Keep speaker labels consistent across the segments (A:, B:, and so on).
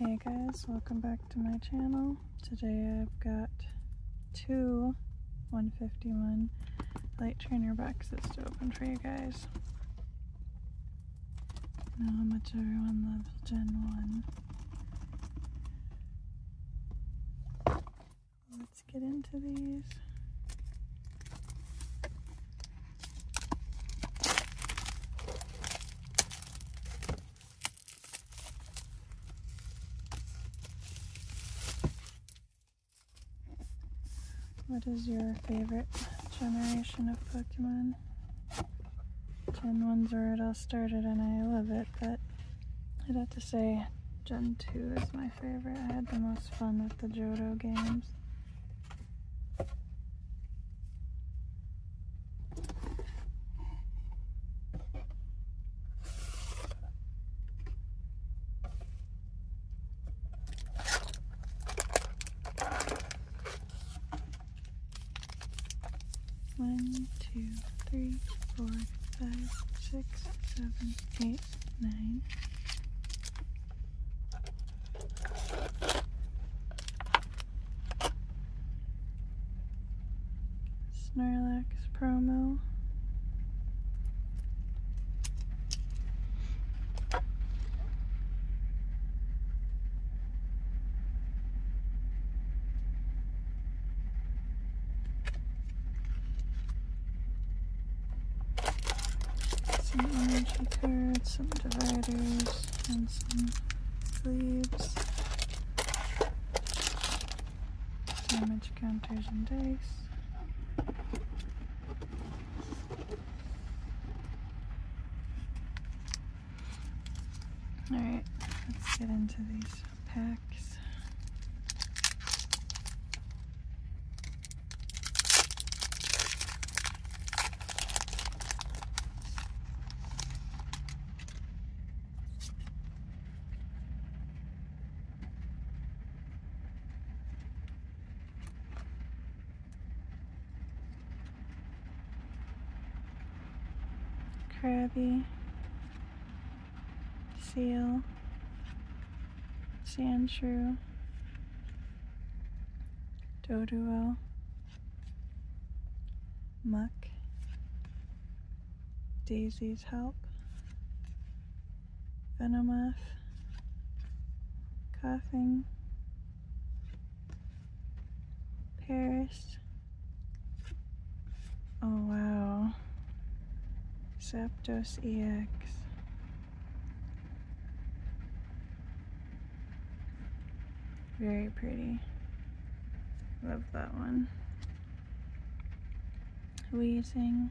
A: Hey guys, welcome back to my channel. Today I've got two 151 light trainer boxes to open for you guys. I know how much everyone loves Gen 1. Let's get into these. What is your favorite generation of Pokemon? Gen 1's where it all started and I love it, but I'd have to say Gen 2 is my favorite. I had the most fun with the Johto games. One, two, three, 4, 5, 6, 7, 8, 9. Snorlax promo. Some energy cards, some dividers, and some sleeves. Damage counters and dice. Alright, let's get into these packs. Krabby, Seal, Sandshrew, Doduo, Muck, Daisy's Help, Venomoth, Coughing, Paris. Oh wow. Zapdos EX. Very pretty. Love that one. Weezing.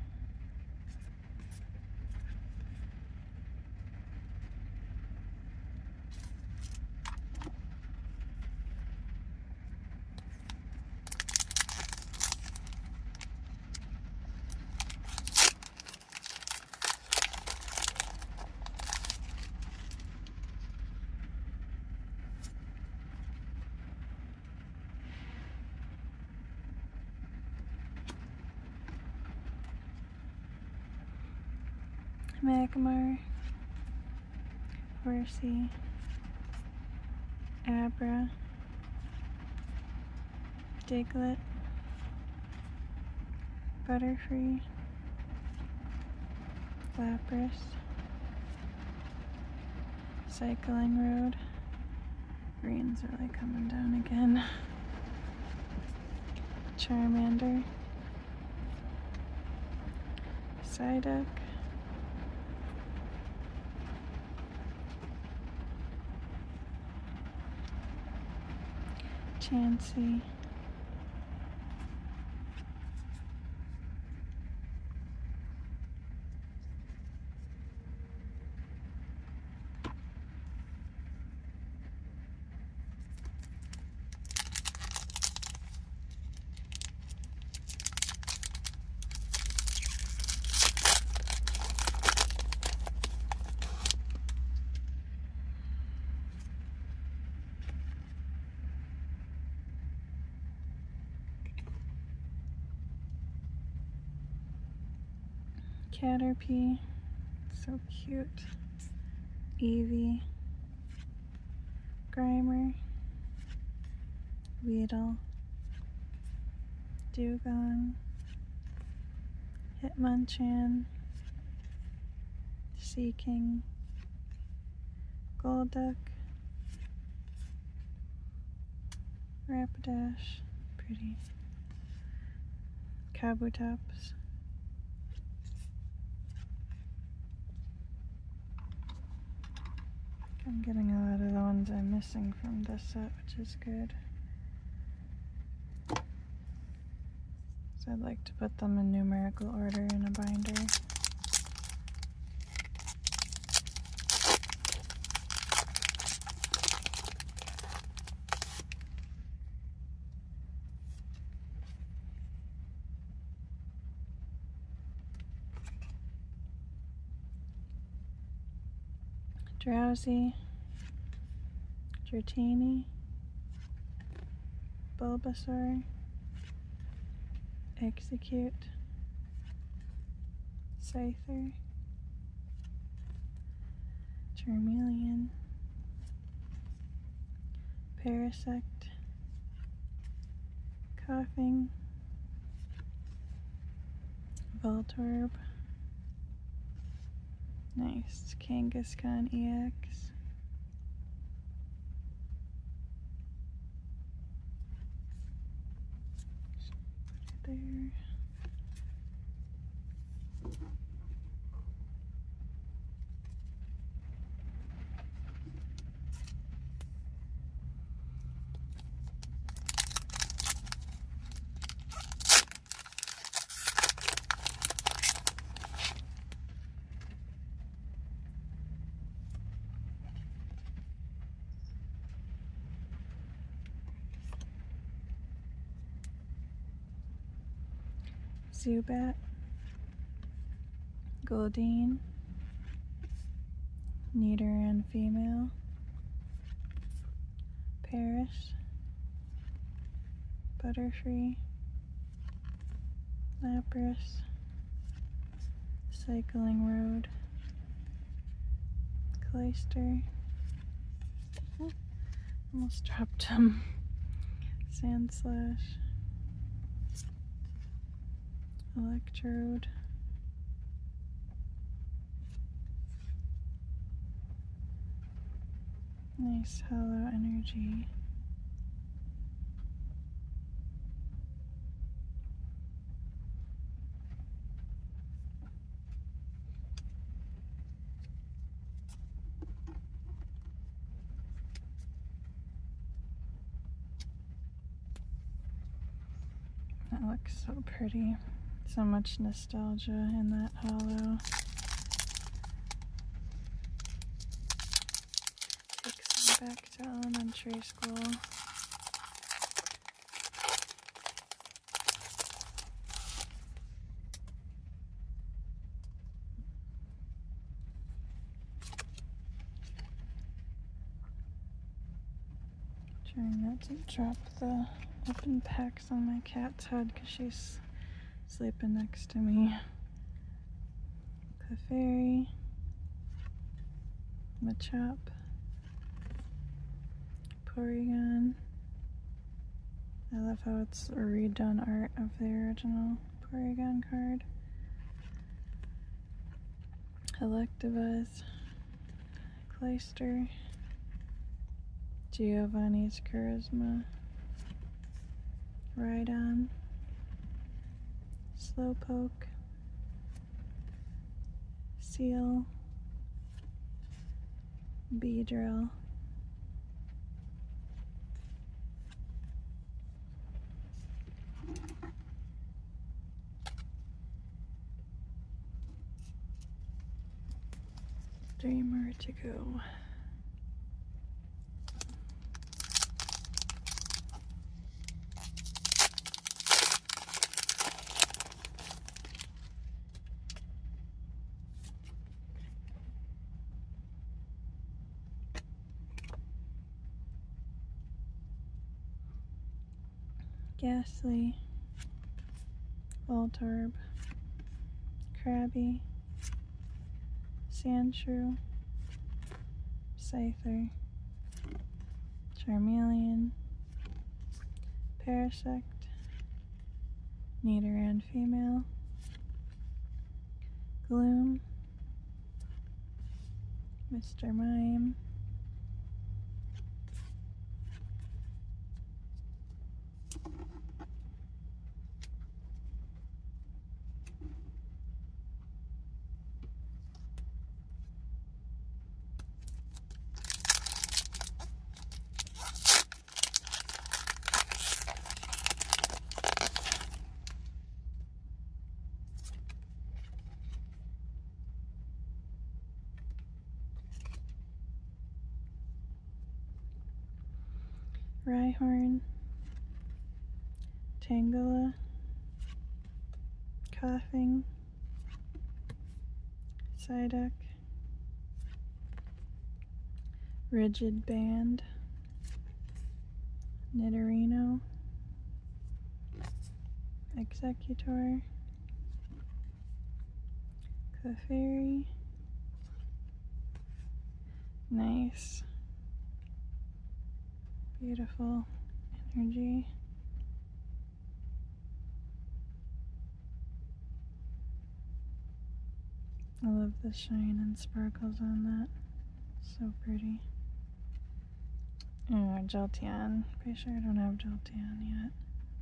A: Magmar, Horsey, Abra, Diglett, Butterfree, Lapras, Cycling Road. Green's really coming down again. Charmander, Psyduck, Chansey, Caterpie, so cute, Eevee, Grimer, Weedle, Dugong, Hitmonchan, Seaking, Golduck, Rapidash, pretty, Kabutops, I'm getting a lot of the ones I'm missing from this set, which is good. So I'd like to put them in numerical order in a binder. Drowsy, Dratini, Bulbasaur, Execute, Scyther, Charmeleon, Parasect, Coughing, Voltorb, nice, Kangaskhan EX, put it there. Zubat, Goldeen, Nidoran female, Paris, Butterfree, Lapras, Cycling Road, Clayster, oh, almost dropped him, Sandslash, Electrode, nice Hollow Energy, that looks so pretty. So much nostalgia in that hollow. Takes me back to elementary school. Trying not to drop the open packs on my cat's head because she's sleeping next to me. Clefairy, Machop, Porygon. I love how it's a redone art of the original Porygon card. Electabuzz, Clayster, Giovanni's Charisma, Rhydon, Slowpoke, Seal, Beedrill, three more to go. Ghastly, Voltorb, Krabby, Sandshrew, Scyther, Charmeleon, Parasect, Nidoran female, Gloom, Mr. Mime, Rhyhorn, Tangela, Coughing, Psyduck, Rigid Band, Nidorino, Executor, Clefairy, nice, beautiful energy. I love the shine and sparkles on that. So pretty. Oh, Jolteon. Pretty sure I don't have Jolteon yet.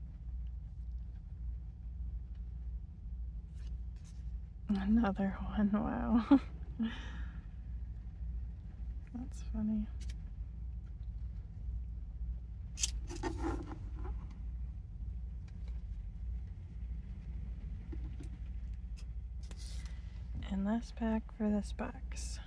A: Another one, wow. That's funny. And last pack for this box.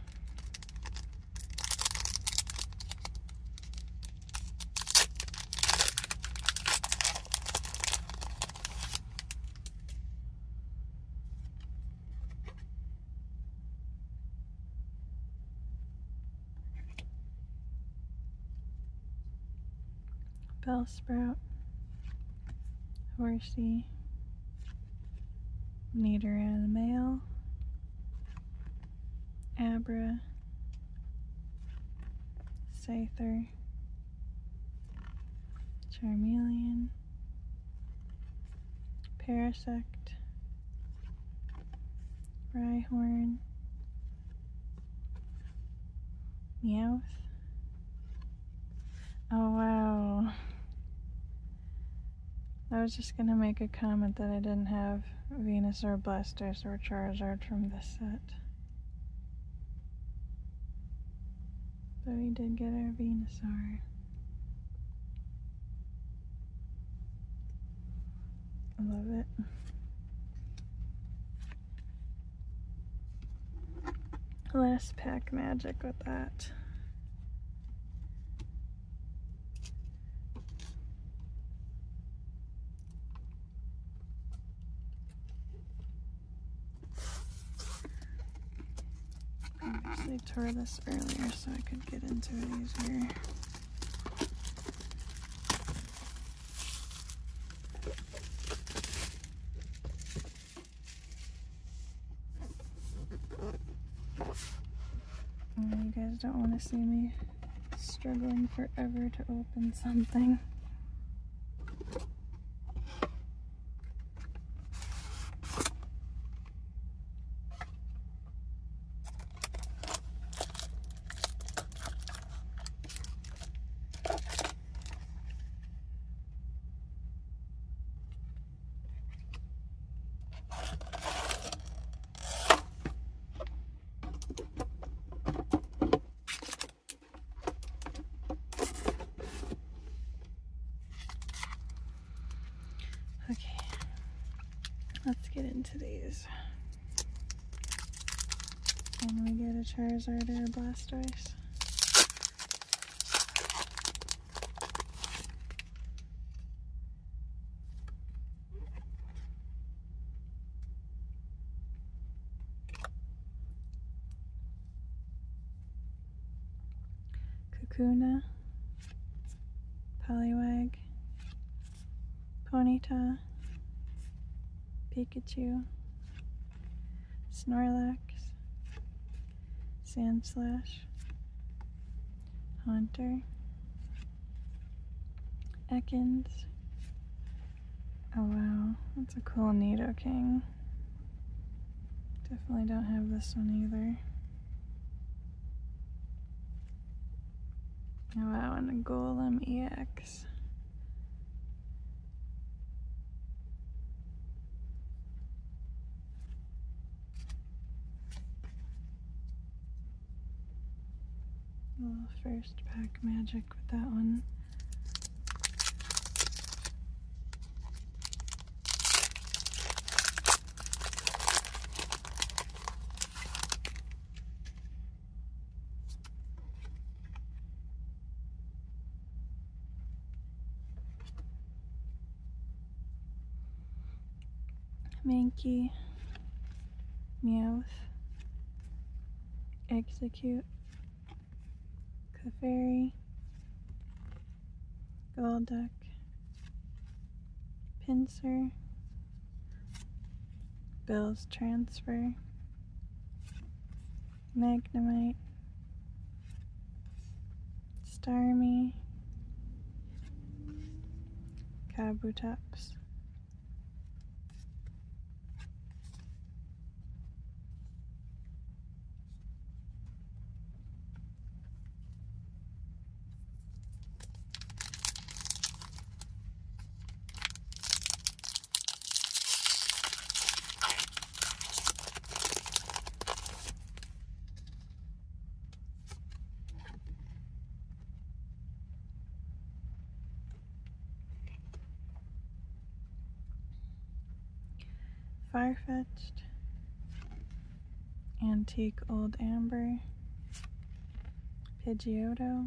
A: Bellsprout, Horsey, Nidoran male, Abra, Scyther, Charmeleon, Parasect, Rhyhorn, Meowth. Oh wow. I was just gonna make a comment that I didn't have Venusaur, Blastoise, or Charizard from this set. But we did get our Venusaur. I love it. Last pack magic with that. I actually tore this earlier so I could get into it easier. You guys don't want to see me struggling forever to open something. Okay, let's get into these. Can we get a Charizard or a Blastoise? Kakuna, Poliwag, Ponyta, Pikachu, Snorlax, Sandslash, Haunter, Ekans. Oh wow, that's a cool Nidoking. Definitely don't have this one either. Oh wow, and a Golem EX. A little first pack magic with that one. Mankey, Meowth, Execute, Clefairy, Golduck, Pinsir, Bill's Transfer, Magnemite, Starmie, Kabutops. Farfetch'd, Antique Old Amber, Pidgeotto,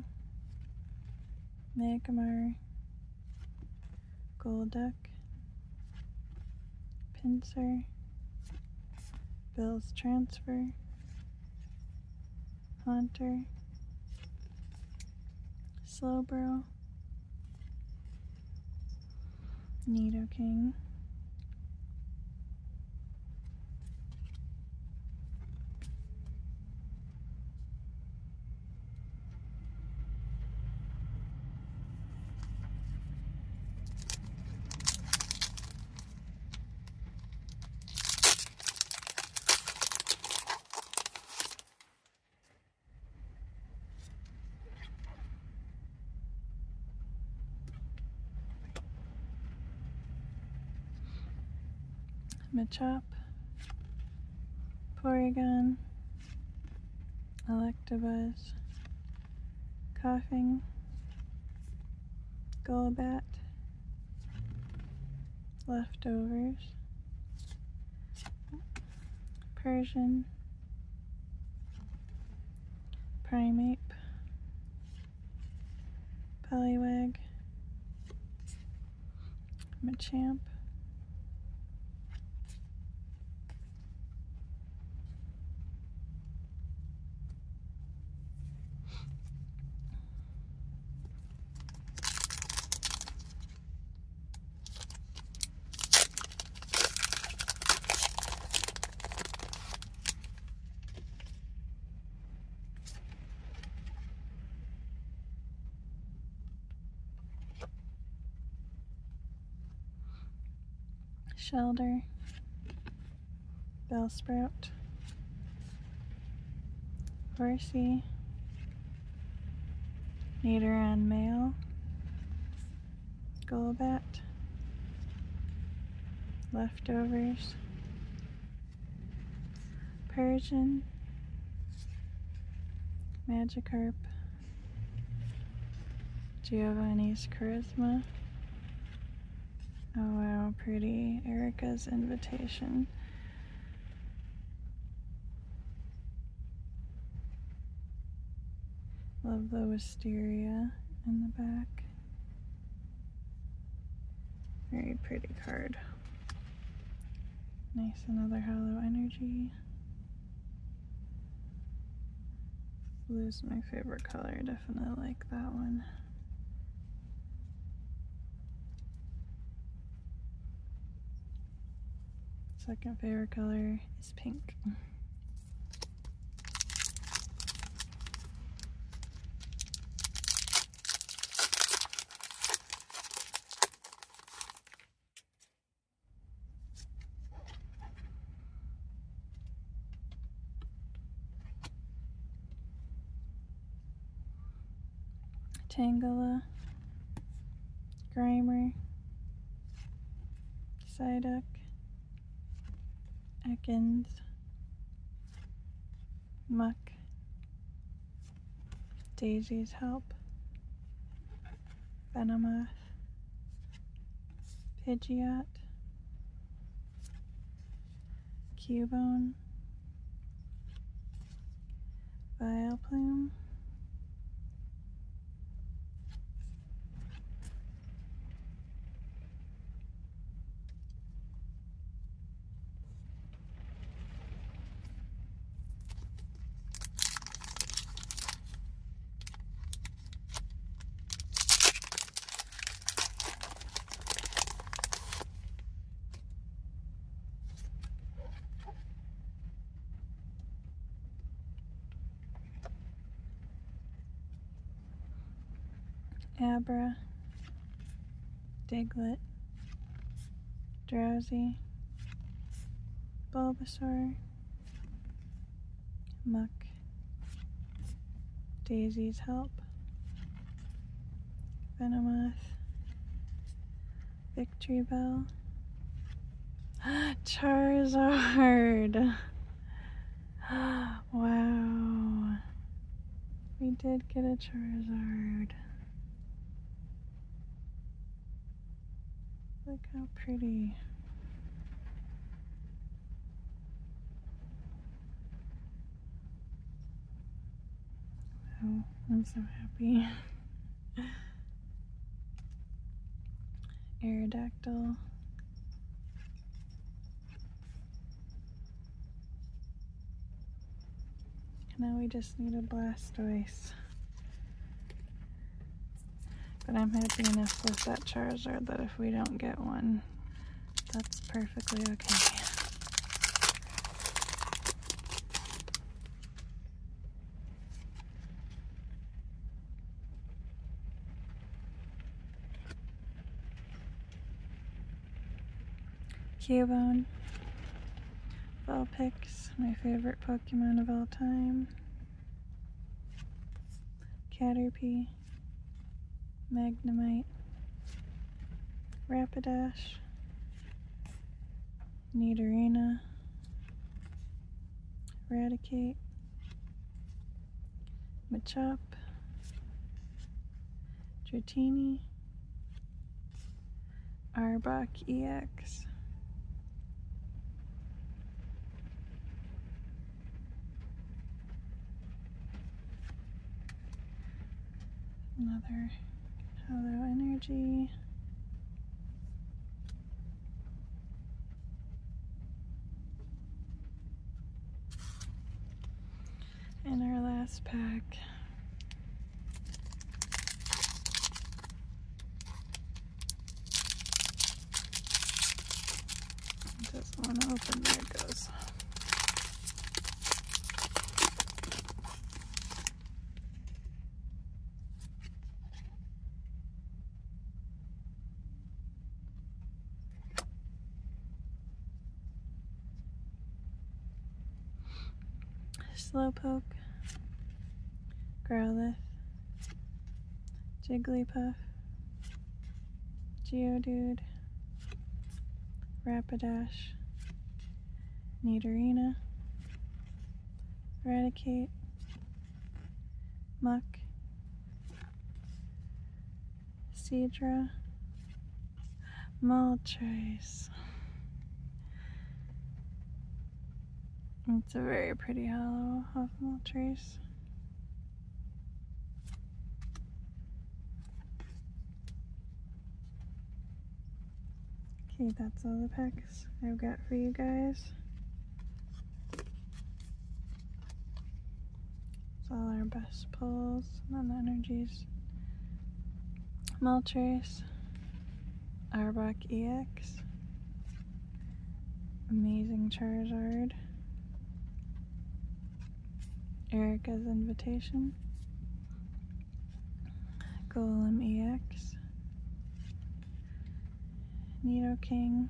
A: Magmar, Golduck, Pinsir, Bill's Transfer, Haunter, Slowbro, Nidoking, Machop, Porygon, Electabuzz, Coughing, Golbat, Leftovers, Persian, Primeape, Poliwag, Machamp, Shelter, Bellsprout, Horsey, Nidoran Male, Golbat, Leftovers, Persian, Magikarp, Giovanni's Charisma. Oh wow, pretty. Erica's Invitation. Love the wisteria in the back. Very pretty card. Nice, another Hollow Energy. Blue's my favorite color, definitely like that one. Second favorite color is pink. Tangela, Grimer, Psyduck, Ekans, Muck, Daisy's Help, Venomoth, Pidgeot, Cubone, Vileplume, Abra, Diglett, Drowsy, Bulbasaur, Muck, Daisy's Help, Venomoth, Victory Bell, Charizard! Wow, we did get a Charizard. Look how pretty. Wow, I'm so happy. Aerodactyl. Now we just need a Blastoise. But I'm happy enough with that Charizard that if we don't get one, that's perfectly okay. Cubone, Vulpix, my favorite Pokemon of all time. Caterpie, Magnemite, Rapidash, Nidorina, Raticate, Machop, Dratini, Arbok EX, another Hello Energy, and our last pack. Just want to open, there it goes. Slowpoke, Growlithe, Jigglypuff, Geodude, Rapidash, Nidorina, Raticate, Muck, Seadra, Moltres. It's a very pretty holo of Moltres. Okay, that's all the packs I've got for you guys. It's all our best pulls, non-energies. Moltres, Arbok EX, amazing Charizard, Erica's Invitation, Golem EX, Nidoking,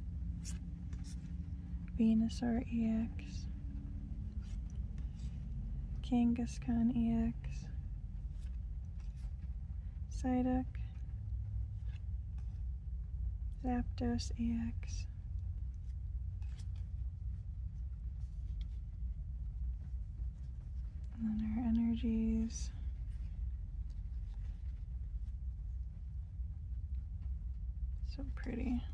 A: Venusaur EX, Kangaskhan EX, Psyduck, Zapdos EX, and then our energies. So pretty.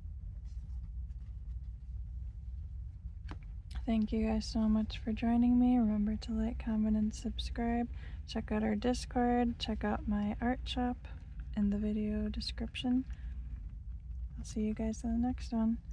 A: Thank you guys so much for joining me. Remember to like, comment, and subscribe. Check out our Discord. Check out my art shop in the video description. I'll see you guys in the next one.